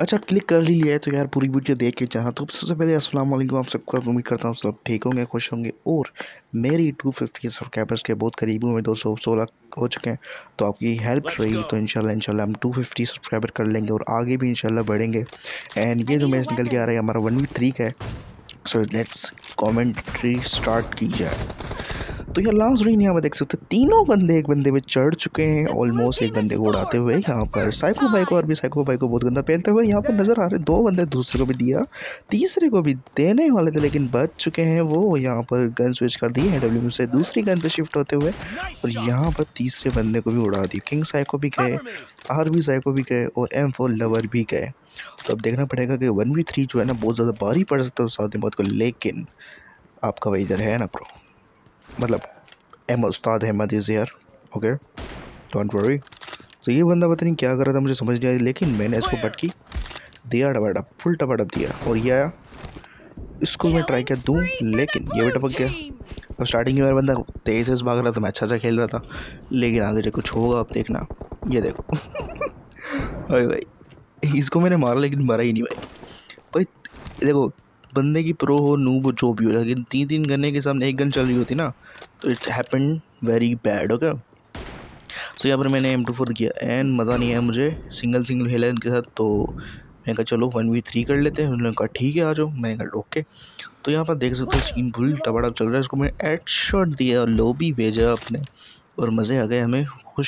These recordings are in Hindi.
अच्छा, आप क्लिक कर ही लिया है तो यार पूरी वीडियो देख के जाना। तो सबसे पहले अस्सलाम वालेकुम, आप सबका उम्मीद करता हूँ सब ठीक होंगे, खुश होंगे। और मेरी 250 सब्सक्राइबर्स के बहुत करीब हूँ मैं, 216 हो चुके हैं। तो आपकी हेल्प रही तो इंशाल्लाह हम 250 सब्सक्राइबर कर लेंगे और आगे भी इंशाल्लाह बढ़ेंगे। एंड ये जो मैच निकल के आ रहा है हमारा 1v3 का है। सो लेट्स कॉमेंट्री स्टार्ट की जाए। तो यार लास्ट रीन यहाँ पर देख सकते हैं, तीनों बंदे एक बंदे पे चढ़ चुके हैं ऑलमोस्ट, एक बंदे को उड़ाते हुए। यहाँ पर साइको भाई को और भी साइको भाई को बहुत गंदा पहलते हुए यहाँ पर नजर आ रहे। दो बंदे दूसरे को भी दिया, तीसरे को भी देने वाले थे लेकिन बच चुके हैं वो। यहाँ पर गन स्विच कर दी है डब्ल्यू से दूसरी गन पे शिफ्ट होते हुए, और यहाँ पर तीसरे बंदे को भी उड़ा दी। किंग साइको भी गए, आरबी साइको भी गए और M4 लवर भी गए। तो अब देखना पड़ेगा कि 1v3 जो है ना बहुत ज़्यादा भारी पड़ सकता है उस आदमी को। लेकिन आपका भाई इधर है ना प्रो, मतलब Ustad Ahmad is here, okay, don't worry. तो ये बंदा पता नहीं क्या कर रहा था, मुझे समझ नहीं आई, लेकिन मैंने इसको पटकी दिया, टपाटप फुल टपाटप दिया। और ये आया, इसको मैं ट्राई कर दूँ लेकिन ये भी टपक गया। अब स्टार्टिंग में मेरा बंदा तेज़ तेज़ भाग रहा था, मैं अच्छा खेल रहा था, लेकिन आगे जब कुछ होगा अब देखना। ये देखो भाई भाई इसको मैंने मारा लेकिन मरा ही नहीं भाई। भाई देखो, बंदे की प्रो हो नूब हो जो भी हो, लेकिन तीन तीन गन्ने के सामने एक गन चल रही होती ना तो it happened very bad. Okay, so यहाँ पर मैंने M24 किया एंड मज़ा नहीं आया मुझे, सिंगल खेला इनके साथ। तो मैंने कहा चलो 1v3 कर लेते हैं। उन्होंने कहा ठीक है आ जाओ, मैंने कहा ओके। तो यहाँ पर देख सकते हो सीन फुल टबाड़ब चल रहा है। इसको मैं हेडशॉट दिया, लोबी भेजा अपने, और मज़े आ गए हमें,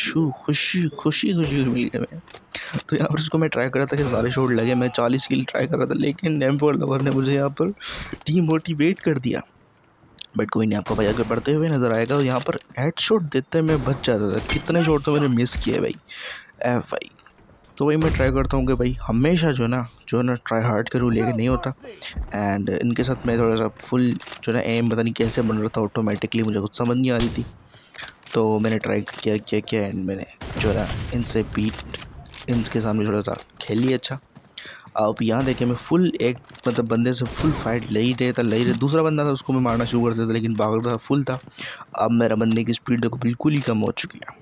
खुशी मिल गई हमें। तो यहाँ पर इसको मैं ट्राई कर रहा था कि सारे शॉट लगे, मैं 40 किल ट्राई कर रहा था, लेकिन M4 लवर ने मुझे यहाँ पर डीमोटिवेट कर दिया। बट कोई नहीं, आपको भाई आगे बढ़ते हुए नज़र आएगा। और यहाँ पर हेडशॉट देते मैं बच जाता था, कितने शॉट तो मैंने मिस किए भाई भाई। तो वही मैं ट्राई करता हूँ कि भाई हमेशा जो है ना ट्राई हार्ड करूँ, लेकिन नहीं होता। एंड इनके साथ मैं थोड़ा सा फुल जो है ना एम पता नहीं कैसे बन रहा था ऑटोमेटिकली, मुझे कुछ समझ नहीं आ रही थी। तो मैंने ट्राई किया एंड मैंने जो है ना इनसे बीट, इनके सामने थोड़ा सा खेल लिया अच्छा। अब यहाँ देखिए मैं फुल एक मतलब बंदे से फुल फाइट ले ही रहे, दूसरा बंदा था उसको मैं मारना शुरू कर देता लेकिन भाग रहा था फुल था। अब मेरा बंदे की स्पीड देखो बिल्कुल ही कम हो चुकी है।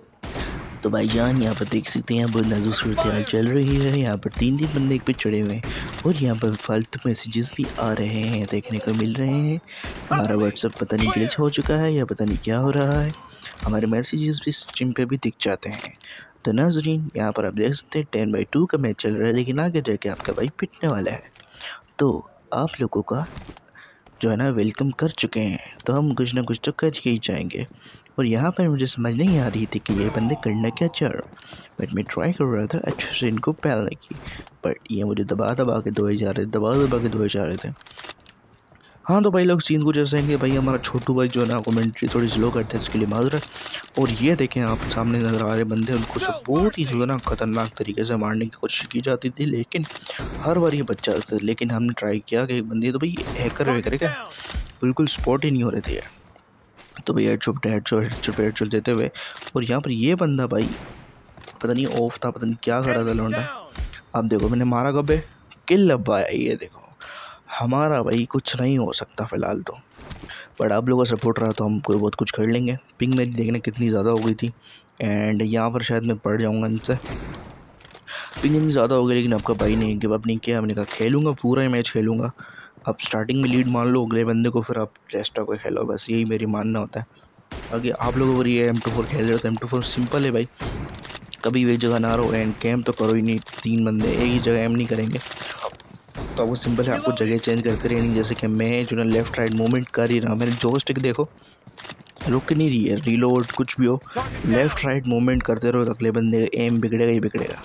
तो भाईजान यहाँ पर देख सकते हैं बहुत नाजुक सूरत हाल चल रही है। यहाँ पर तीन बंदे एक पे चढ़े हुए हैं और यहाँ पर फालतू मैसेजेस भी आ रहे हैं, देखने को मिल रहे हैं। हमारा व्हाट्सएप पता नहीं ग्लिच हो चुका है या पता नहीं क्या हो रहा है, हमारे मैसेजेस भी स्ट्रीम पे भी दिख जाते हैं। तो नाजरीन यहाँ पर आप देख सकते हैं 10/2 का मैच चल रहा है, लेकिन आगे जाके आपका भाई पिटने वाला है। तो आप लोगों का जो है ना वेलकम कर चुके हैं, तो हम कुछ ना कुछ तो कर ही जाएंगे। और यहाँ पर मुझे समझ नहीं आ रही थी कि ये बंदे करना क्या चाह रहे, बट मैं ट्राई कर रहा था अच्छे से इनको पहलने की, बट ये मुझे दबा के धोए जा रहे थे। हाँ तो भाई लोग सीन कुछ ऐसे हैं कि भाई हमारा छोटू भाई जो है ना कमेंट्री थोड़ी स्लो करते हैं, इसके लिए माजूर है। और ये देखें आप सामने नज़र आ रहे बंदे, उनको सब बहुत ही जो है ना खतरनाक तरीके से मारने की कोशिश की जाती थी, लेकिन हर बार ये बच जाते थे। लेकिन हमने ट्राई किया कि एक बंदे तो भाई हैकर क्या बिल्कुल स्पॉट ही नहीं हो रहे थे यार। तो भाई हेडशॉट देते हुए, और यहाँ पर ये बंदा भाई पता नहीं ऑफ था, पता नहीं क्या कर रहा था लौंडा। अब देखो मैंने मारा कब है, किल अब आया। ये देखो हमारा भाई कुछ नहीं हो सकता फ़िलहाल तो, बट आप लोगों का सपोर्ट रहा तो हम कोई बहुत कुछ कर लेंगे। पिंग मेरी देखने कितनी ज़्यादा हो गई थी, एंड यहाँ पर शायद मैं पड़ जाऊँगा इनसे। पिंग इतनी ज़्यादा हो गई लेकिन आपका भाई ने गिव अप नहीं किया, हमने कहा खेलूँगा पूरा ही मैच खेलूँगा। अब स्टार्टिंग में लीड मान लो अगले बंदे को, फिर आप रेस्ट को खेलो, बस यही मेरी मानना होता है। आगे आप लोगों को ये M24 खेल रहे हो तो M24 सिंपल है भाई, कभी भी एक जगह ना रहो एंड कैम तो करो ही नहीं। तीन बंदे एक ही जगह एम नहीं करेंगे, तो आपको सिंपल है, आपको जगह चेंज करते रहनी। जैसे कि मैं जो ना लेफ़्ट राइट मूवमेंट कर ही रहा हूँ, मेरे जॉयस्टिक देखो रुक नहीं रही है, रीलोड कुछ भी हो, लेफ़्ट राइट मूवमेंट करते रहो तो अगले बंदे एम बिगड़ेगा ही बिगड़ेगा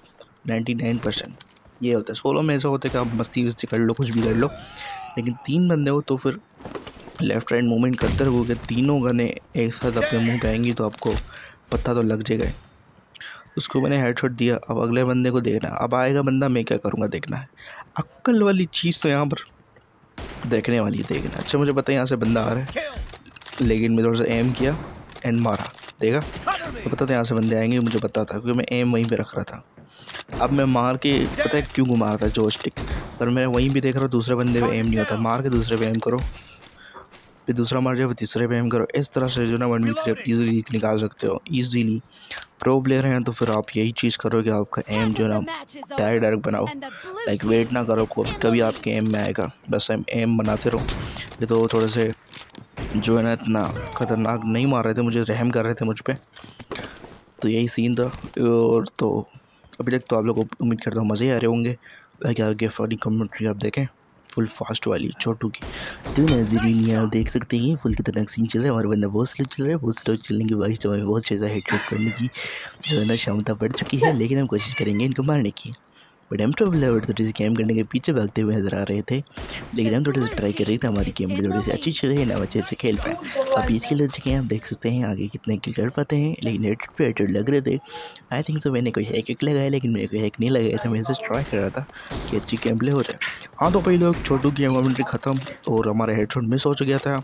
99%। ये होता है सोलो में, ऐसा होता है कि आप मस्ती वस्ती कर लो, कुछ भी कर लो, लेकिन तीन बंदे हो तो फिर लेफ़्ट राइट मूवमेंट करते रहोगे, तीनों गने एक साथ अपने मुंह पे आएंगी तो आपको पता तो लग जाएगा। उसको मैंने हेडशॉट दिया, अब अगले बंदे को देखना, अब आएगा बंदा मैं क्या करूँगा देखना है। अक्ल वाली चीज़ तो यहाँ पर देखने वाली है, देखना। अच्छा मुझे पता है यहाँ से बंदा आ रहा है, लेकिन मैं थोड़ा सा एम किया एंड मारा, देखा तो पता था यहाँ से बंदे आएंगे, मुझे पता था क्योंकि मैं एम वहीं पे रख रहा था। अब मैं मार के पता है क्यों घुमा रहा था जॉयस्टिक, पर मैं वहीं भी देख रहा हूँ दूसरे बंदे पे एम नहीं होता, मार के दूसरे पे एम करो, फिर दूसरा मार जाए फिर तीसरे पे एम करो। इस तरह से जो ना 1v3 आप ईजिली निकाल सकते हो ईजिली। प्रो प्लेयर हैं तो फिर आप यही चीज़ करो कि आपका एम जो है ना डायरेक्ट बनाओ, लाइक वेट ना करो कभी आपके एम में आएगा, बस एम बनाते रहो। ये तो थोड़े से जो है ना इतना ख़तरनाक नहीं मार रहे थे, मुझे रहम कर रहे थे मुझ पर, तो यही सीन था। और तो अभी तक तो आप लोग को उम्मीद करता हूँ मज़े आ रहे होंगे। बाकी आगे फनी कमेंट्री आप देखें फुल फास्ट वाली छोटू की। तो नाज़रीन आप देख सकते हैं फुल खतरनाक सीन चल रहा है, हमारा बंदा बहुत स्लो चल रहा है। बहुत स्लो चलने की वजह से हमें बहुत ज़्यादा हेडशॉट करने की जो है ना क्षमता बढ़ चुकी है, लेकिन हम कोशिश करेंगे इनको मारने की। बट हम थोड़े से कैम करने के पीछे भागते हुए नजर आ रहे थे, लेकिन हम थोड़े से ट्राई कर रहे थे हमारी गेम थोड़ी सी अच्छी चल रही है ना, अच्छे से खेल पाए। अब इसके लिए चुके हैं, आप देख सकते हैं आगे कितने किल कर पाते हैं, लेकिन हेड लग रहे थे। आई थिंक सो मैंने कोई हैक लगाया, लेकिन मेरे को हैक नहीं लगाया था, मैं जस्ट ट्राई कर रहा था कि अच्छी गेम प्ले हो जाए। हाँ तो भाई लोग छोटू की मोमेंट्री ख़त्म और हमारा हेडशॉट मिस हो गया था।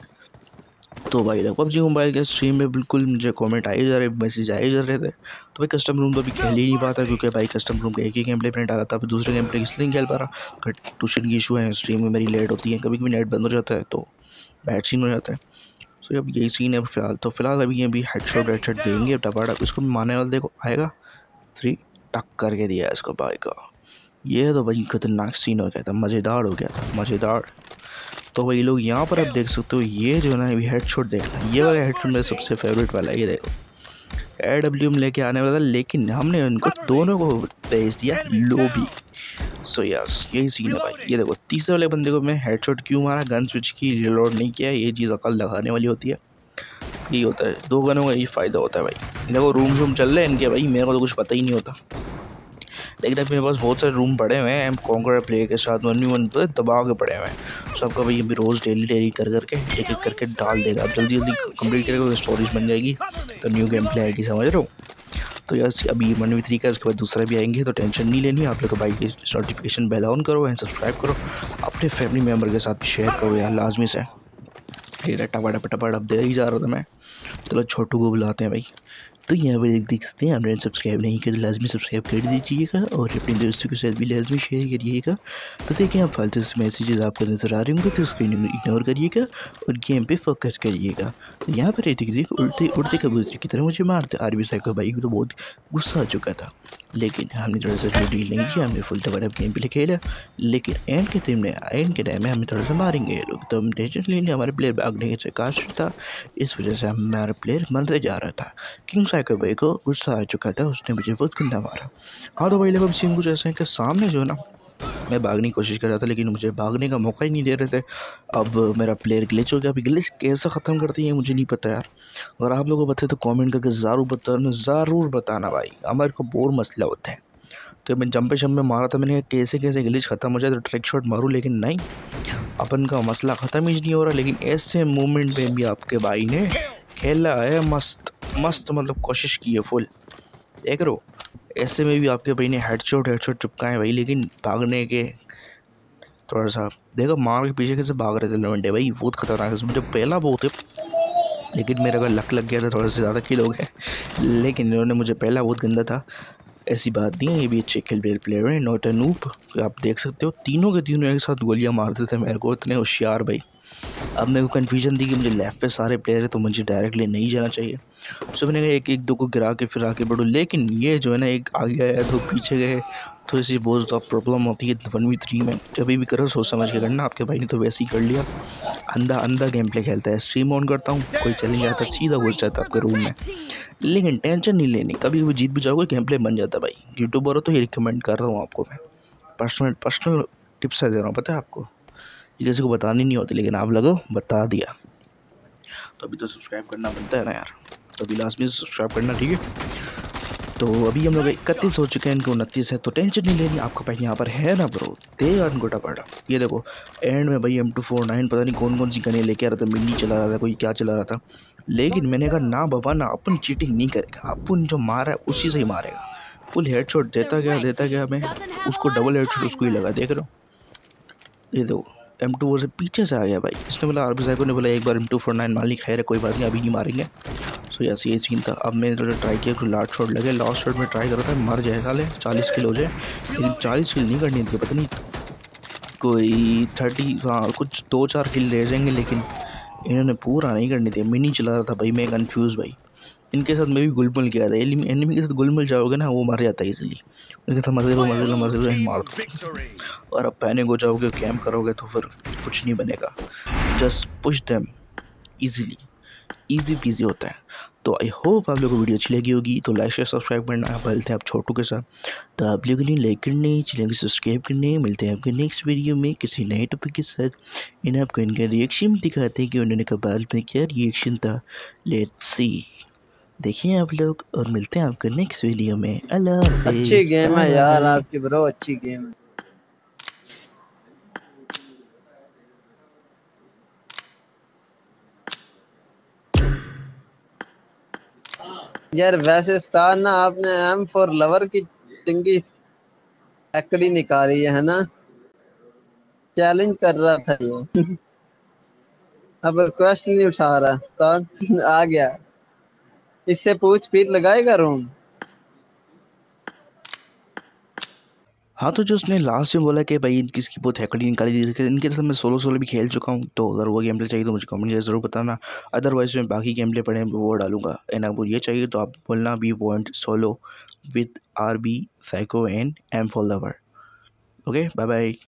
तो भाई लोग पबजी मोबाइल के स्ट्रीम में बिल्कुल मुझे कमेंट आए जा रहे, मैसेज आए जा रहे थे। तो भाई कस्टम रूम तो अभी खेल ही नहीं पाता, क्योंकि भाई कस्टम रूम का एक ही गेम प्ले मैंने डाला था, फिर दूसरे गेम प्ले इसलिए नहीं खेल पा रहा, ट्यूशन की इशू है, स्ट्रीम में मेरी लेट होती है, कभी कभी नेट बंद हो जाता है तो बैड सीन हो जाता है। सो अब यही सीन है फिलहाल। तो फिलहाल अभी अभी हेडशॉट देंगे टपाटप, इसको मारने वाला देखो आएगा 3 टक करके दिया है इसको भाई का। ये तो भाई खतरनाक सीन हो गया था, मज़ेदार हो गया था, मज़ेदार। तो वही लोग यहाँ पर आप देख सकते हो, ये जो है ना अभी हेडशॉट देखना, ये वाला हेडशॉट मेरा सबसे फेवरेट वाला है। ये देखो AW में लेके आने वाला था, लेकिन हमने उनको दोनों को भेज दिया लोबी। सो यस यही सीन है भाई। ये देखो तीसरे वाले बंदे को मैं हेडशॉट क्यों मारा, गन स्विच की, रिलोड नहीं किया, ये चीज़ अकल लगाने वाली होती है। यही होता है, 2 गनों का यही फ़ायदा होता है भाई। देखो रूम शूम चल रहे हैं इनके भाई, मेरे को तो कुछ पता ही नहीं होता, लेकिन अब मेरे पास बहुत सारे रूम पड़े हुए हैं एम कॉन्कर प्ले के साथ 1v1 पर दबा के पड़े हुए हैं। सबका भाई अभी रोज़ डेली कर करके एक करके डाल देगा, अब जल्दी कंप्लीट करेगा, स्टोरीज बन जाएगी तो न्यू गेम प्ले आएगी, समझ रहे हो। तो यस अभी 1v3 का, इसके बाद दूसरा भी आएंगे, तो टेंशन नहीं लेनी आप लोग। तो भाई नोटिफिकेशन बेल ऑन करो एंड सब्सक्राइब करो, अपने फैमिली मेम्बर के साथ भी शेयर करो यार लाजमी से। टपाटप अब दे ही जा रहा था मैं, चलो छोटू को बुलाते हैं भाई। तो यहाँ पर देख सकते हैं, आपने सब्सक्राइब नहीं किया तो लाजमी सब्सक्राइब कर दीजिएगा और अपने दोस्तों के साथ भी लाजमी शेयर करिएगा। तो देखिए आप फालतू से मैसेजेस आपको नज़र आ रहे होंगे तो उसको इग्नोर करिएगा और गेम पे फोकस करिएगा। तो यहाँ पर देखिए उड़ते कबूतर की तरह मुझे मारते आरबी साइको भाई को, तो बहुत गुस्सा आ चुका था, लेकिन हमने थोड़ा सा डील नहीं किया, हमने फुल टपाटप गेम पे खेला। लेकिन एंड के टाइम में हमें थोड़ा सा मारेंगे ये लोग, तो हम टेंशन ले लिया, हमारे प्लेयर भागने से काश था, इस वजह से हमारा प्लेयर मरते जा रहा था। किंग साइको भाई को गुस्सा आ चुका था, उसने मुझे बहुत गंदा मारा। हाँ तो भाई लोग सीन कुछ ऐसे हैं कि सामने जो है ना मैं भागने की कोशिश कर रहा था, लेकिन मुझे भागने का मौका ही नहीं दे रहे थे। अब मेरा प्लेयर ग्लिच हो गया, अभी ग्लिच कैसे ख़त्म करती है मुझे नहीं पता यार, अगर आप लोगों को पता है तो कमेंट करके ज़रूर बताना भाई, हमारे को बहुत मसला होता है। तो मैं जंप में मारा था, मैंने कैसे ग्लिच ख़त्म हो जाए तो ट्रिक शॉट मारूँ, लेकिन नहीं, अपन का मसला ख़त्म ही नहीं हो रहा। लेकिन ऐसे मोमेंट में भी आपके भाई ने खेला है मस्त, मतलब कोशिश की है फुल, देख रहे हो। ऐसे में भी आपके भाई ने हेडशॉट चुपकाए भाई, लेकिन भागने के थोड़ा सा देखो मार के पीछे कैसे भाग रहे थे लवंडे भाई, बहुत खतरनाक है। मुझे पहला बहुत है, लेकिन मेरा अगर लक लग गया था, थोड़ा से ज़्यादा किल हो गए, लेकिन इन्होंने मुझे पहला बहुत गंदा था। ऐसी बात नहीं है, ये भी अच्छे खेल प्लेयर है, नॉट अ नूब। आप देख सकते हो तीनों के तीनों एक साथ गोलियां मारते थे मेरे को, इतने होशियार भाई। अब मेरे को कन्फ्यूजन थी कि मुझे लेफ्ट पे सारे प्लेयर है तो मुझे डायरेक्टली नहीं जाना चाहिए, सो मैंने कहा एक दो को गिरा के फिर आगे बढ़ो। लेकिन ये जो है ना एक आगे आया तो पीछे गए, तो ऐसी बहुत ज़्यादा प्रॉब्लम होती है 1v3 में। कभी भी करो सोच समझ के करना, आपके भाई ने तो वैसे ही कर लिया, अंधा गेम प्ले खेलता है। स्ट्रीम ऑन करता हूँ, कोई चले जाता सीधा घुस जाता आपके रूम में, लेकिन टेंशन नहीं लेनी, कभी भी जीत भी जाओगे गेम प्ले बन जाता भाई। यूट्यूबर हो तो ये रिकमेंड कर रहा हूँ आपको मैं, पर्सनल टिप्स दे रहा हूँ, पता है आपको, ये किसी को बतानी नहीं होती, लेकिन आप लोगों बता दिया। तो अभी तो सब्सक्राइब करना बनता है ना यार, तो अभी लास्ट में सब्सक्राइब करना, ठीक है। तो अभी हम लोग 31 हो चुके हैं, इनको 29 है, तो टेंशन नहीं लेनी, आपका भाई यहाँ पर है ना ब्रो, देगा इनको टपाटा। ये देखो एंड में भाई M249 पता नहीं कौन सी गने लेके आ रहा था, मिनी चला रहा था, कोई क्या चला रहा था, लेकिन मैंने कहा ना बाबा ना, अपन चीटिंग नहीं करेगा, अपन जो मारा है उसी से ही मारेगा। फुल हेडशॉट देता गया मैं उसको, डबल हेडशॉट उसको ही लगा, देख रहे हो। ये देखो M2 से पीछे से आ गया भाई, इसने बोला आरबी साइको ने बोला एक बार M249 मार ली, खैर है कोई बात नहीं, अभी नहीं मारेंगे। सो यस ये सीन था। अब मैंने थोड़ा ट्राई किया, लास्ट शॉट लगे, लास्ट शॉट में ट्राई कर रहा था, मर जाए साले, 40 किल हो जाए, लेकिन 40 किल नहीं करनी थी, पता नहीं कोई 30, हाँ कुछ 2-4 किल रह जाएंगे, लेकिन इन्होंने पूरा नहीं करने दिया, मिनी चला रहा था भाई, मैं कंफ्यूज भाई। इनके साथ मैं भी गुलमुल किया था, एनिमी के साथ गुलमुल जाओगे ना वो मर जाता है इजीली। उनके साथ मजे लो मजे लो मजे लो मार दो। और अब पैनिक हो जाओगे, कैम्प करोगे तो फिर कुछ नहीं बनेगा। Just push them easily, easy peasy होता है। तो आई होप आप लोगों को वीडियो अच्छी लगी होगी, तो लाइक शेयर सब्सक्राइब करना। मिलते हैं आप छोटू के साथ, तो आप लोगों ने लाइक करने, चैनल को सब्सक्राइब करने। मिलते हैं आपके नेक्स्ट वीडियो में किसी नए टॉपिक के साथ। इन्हें आपको इनका रिएक्शन दिखाते हैं कि उन्होंने कबाल में क्या रिएक्शन था। लेट्स सी, देखिए आप लोग, और मिलते हैं आपको नेक्स्ट वीडियो में। अल्लाह अच्छी हाफिज़, गेम बाय है यार बाय। आपकी ब्रो, अच्छी गेम है यार। वैसे उस्ताद ना आपने एम फॉर लवर की चंगी एक्ड़ी निकाली है ना। चैलेंज कर रहा था ये अब रिक्वेस्ट नहीं उठा रहा उस्ताद आ गया। इससे पूछ फिर लगाएगा रूम। हाँ, तो जो उसने लास्ट में बोला कि भाई किसकी बहुत हैकड़ी निकाली थी, इनके साथ मैं सोलो सोलो भी खेल चुका हूँ। तो अगर वो गेम प्ले चाहिए तो मुझे कमेंट करके ज़रूर बताना। अदरवाइज मैं बाकी गेम प्ले पड़े हैं वो डालूंगा। एंड आपको ये चाहिए तो आप बोलना we want solo with RB psycho and M for lover. Okay, bye bye.